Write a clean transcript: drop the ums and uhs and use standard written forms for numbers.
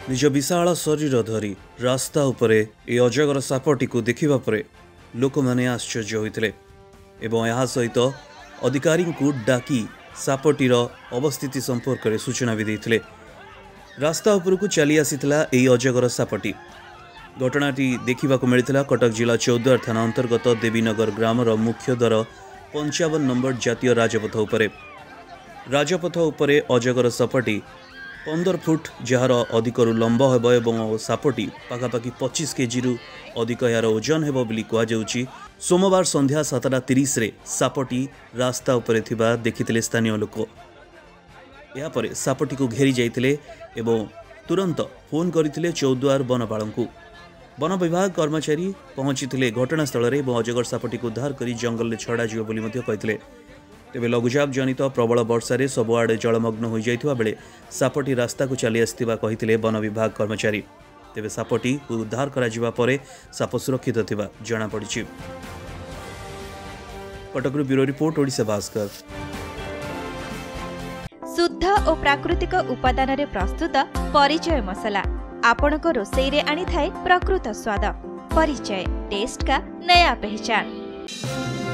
निज विशाल शरीर धरी रास्ता उपरे ए अजगर सापटी को देखिबा परे लोक माने आश्चर्य होइतिले एवं यह सहित अधिकारी को डाकी सापटीर अवस्थिति संपर्क में सूचना भी देते। रास्ता उपरकू चली आसीथिला एई अजगर सापटी। घटनाटी देखा मिलता कटक जिला चौद्वार थाना अंतर्गत देवीनगर ग्रामर मुख्य द्वार 55 नंबर जातीय राजपथ उपरे। राजपथ उपरे अजगर सापटी 15 फुट जार अधिक लंब हेब एवं सापटी पाखापाखि 25 केजी अधिक यार ओजन हेब बोली कहुछि। सोमवार संध्या 7:30 रे सापटी रास्ता उपरे थिबा देखिथिले स्थानीय लोक। यापर सापटी को घेरी जाइथिले एवं तुरंत फोन करथिले चौद्वार वनपालंकु। वन विभाग कर्मचारी पहुंची घटनास्थल में अजगर सापटी को उद्धार कर जंगल में छड़ा जीव बोली कहते। तेबे लघुचाप जनित प्रबल वर्षा सबुआड़े जलमग्न हो जाइथिबा बेले सापटी रास्ता को चली आसिथिबा कहिथिले वन विभाग कर्मचारी। तेबे सापटी को उद्धार करा जिबा परे साप सुरक्षित थिबा जणा पड़िछि। कटकरू ब्यूरो रिपोर्ट ओडिशा भास्कर। शुद्ध और प्राकृतिक उपादान रे प्रस्तुत परिचय मसला आपण को रोसई रे आनी थाए प्रकृत स्वाद। परिचय टेस्ट का नया पहचान।